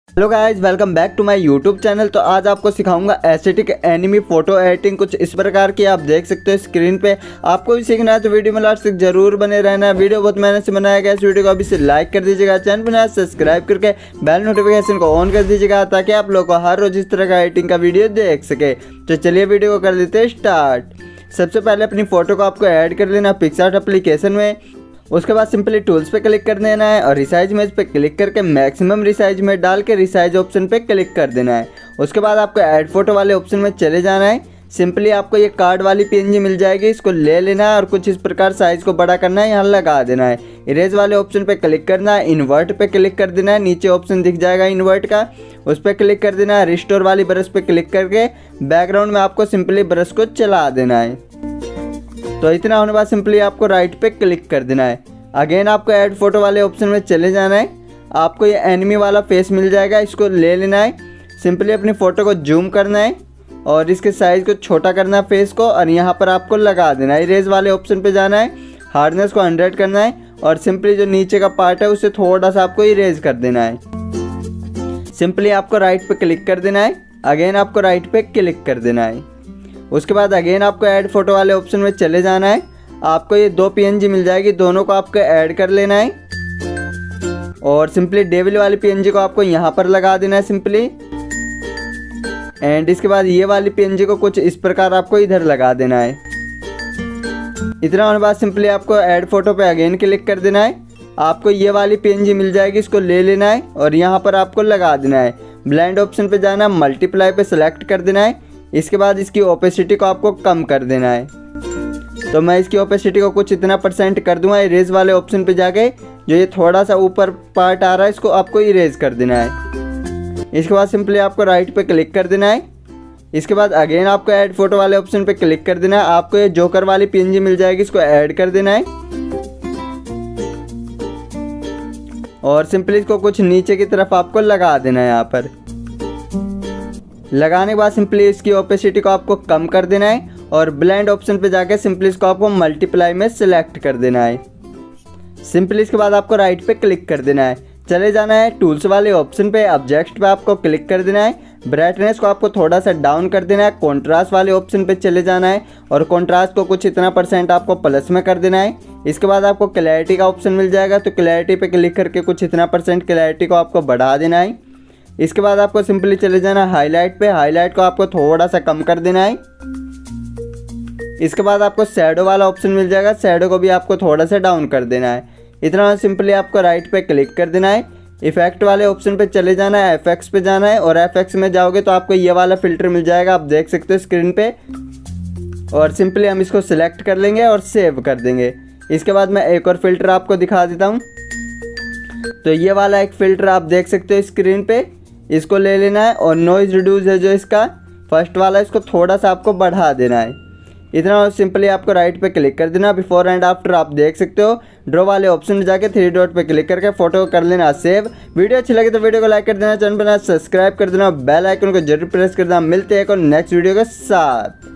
Hello guys, welcome back to my YouTube channel. तो आज आपको सिखाऊंगा एस्थेटिक एनिमी फोटो एडिटिंग कुछ इस प्रकार की। आप देख सकते हो स्क्रीन पे। आपको भी सीखना है तो वीडियो में लास्ट तक जरूर बने रहना है। वीडियो बहुत मेहनत से बनाया गया। इस वीडियो को अभी से लाइक कर दीजिएगा, चैनल पर सब्सक्राइब करके बेल नोटिफिकेशन को ऑन कर दीजिएगा ताकि आप लोग को हर रोज इस तरह का एडिटिंग का वीडियो देख सके। तो चलिए वीडियो को कर देते हैं स्टार्ट। सबसे पहले अपनी फोटो को आपको ऐड कर लेना पिक्सआर्ट एप्लीकेशन में। उसके बाद सिंपली टूल्स पे क्लिक कर देना है और रिसाइज इमेज पे क्लिक करके मैक्सिमम रिसाइज में डाल के रिसाइज ऑप्शन पे क्लिक कर देना है। उसके बाद आपको ऐड फोटो वाले ऑप्शन में चले जाना है। सिंपली आपको ये कार्ड वाली पीएनजी मिल जाएगी, इसको ले लेना है और कुछ इस प्रकार साइज को बड़ा करना है, यहाँ लगा देना है। इरेज वाले ऑप्शन पे क्लिक करना है, इन्वर्ट पे क्लिक कर देना है। नीचे ऑप्शन दिख जाएगा इन्वर्ट का, उस पर क्लिक कर देना है। रिस्टोर वाली ब्रश पे क्लिक करके बैकग्राउंड में आपको सिंपली ब्रश को चला देना है। तो इतना होने बाद सिंपली आपको राइट पे क्लिक कर देना है। अगेन आपको ऐड फोटो वाले ऑप्शन में चले जाना है। आपको ये एनिमी वाला फेस मिल जाएगा, इसको ले लेना है। सिंपली अपनी फ़ोटो को जूम करना है और इसके साइज़ को छोटा करना है फेस को, और यहाँ पर आपको लगा देना है। इरेज वाले ऑप्शन पे जाना है, हार्डनेस को 100 करना है और सिंपली जो नीचे का पार्ट है उसे थोड़ा सा आपको इरेज कर देना है। सिंपली आपको राइट पे क्लिक कर देना है। अगेन आपको राइट पे क्लिक कर देना है। उसके बाद अगेन आपको ऐड फोटो वाले ऑप्शन में चले जाना है। आपको ये 2 पीएनजी मिल जाएगी, दोनों को आपको ऐड कर लेना है और सिंपली डेविल वाली पीएनजी को आपको यहाँ पर लगा देना है सिंपली। एंड इसके बाद ये वाली पीएनजी को कुछ इस प्रकार आपको इधर लगा देना है। इतना होने बाद सिंपली आपको ऐड फोटो पे अगेन क्लिक कर देना है। आपको ये वाली पीएनजी मिल जाएगी, इसको ले लेना है और यहाँ पर आपको लगा देना है। ब्लेंड ऑप्शन पे जाना है, मल्टीप्लाई पे सिलेक्ट कर देना है। इसके बाद इसकी ओपेसिटी को आपको कम कर देना है। तो मैं इसकी ओपेसिटी को कुछ इतना % कर दूंगा। इरेज वाले ऑप्शन पे जाके जो ये थोड़ा सा ऊपर पार्ट आ रहा है इसको आपको इरेज कर देना है। इसके बाद सिंपली आपको राइट पे क्लिक कर देना है। इसके बाद अगेन आपको ऐड फोटो वाले ऑप्शन पे क्लिक कर देना है। आपको ये जोकर वाली पीएनजी मिल जाएगी, इसको ऐड कर देना है और सिंपली इसको कुछ नीचे की तरफ आपको लगा देना है। यहाँ पर लगाने के बाद सिंपली इसकी ओपेसिटी को आपको कम कर देना है और ब्लेंड ऑप्शन पे जाके सिंपली इसको आपको मल्टीप्लाई में सिलेक्ट कर देना है। सिंपली इसके बाद आपको राइट पे क्लिक कर देना है। चले जाना है टूल्स वाले ऑप्शन पे, ऑब्जेक्ट पे आपको क्लिक कर देना है। ब्राइटनेस को आपको थोड़ा सा डाउन कर देना है। कॉन्ट्रास्ट वाले ऑप्शन पे चले जाना है और कॉन्ट्रास्ट को कुछ इतना % आपको प्लस में कर देना है। इसके बाद आपको क्लैरिटी का ऑप्शन मिल जाएगा, तो क्लैरिटी पे क्लिक करके कुछ इतना % क्लैरिटी को आपको बढ़ा देना है। इसके बाद आपको सिंपली चले जाना है हाईलाइट पे, हाईलाइट को आपको थोड़ा सा कम कर देना है। इसके बाद आपको शैडो वाला ऑप्शन मिल जाएगा, शैडो को भी आपको थोड़ा सा डाउन कर देना है। इतना सिंपली आपको राइट पे क्लिक कर देना है। इफेक्ट वाले ऑप्शन पे चले जाना है, एफएक्स पे जाना है और एफएक्स में जाओगे तो आपको ये वाला फिल्टर मिल जाएगा, आप देख सकते हो स्क्रीन पे। और सिंपली हम इसको सिलेक्ट कर लेंगे और सेव कर देंगे। इसके बाद मैं एक और फिल्टर आपको दिखा देता हूँ। तो ये वाला एक फ़िल्टर आप देख सकते हो स्क्रीन पे, इसको ले लेना है और नॉइज़ रिड्यूस है जो इसका फर्स्ट वाला, इसको थोड़ा सा आपको बढ़ा देना है। इतना सिंपली आपको राइट पे क्लिक कर देना। बिफोर एंड आफ्टर आप देख सकते हो। ड्रॉ वाले ऑप्शन में जाके 3 डॉट पे क्लिक करके फोटो कर लेना सेव। वीडियो अच्छी लगे तो वीडियो को लाइक कर देना, चैनल पर सब्सक्राइब कर देना, बेल आइकन को जरूर प्रेस कर देना। मिलते हैं एक और नेक्स्ट वीडियो के साथ।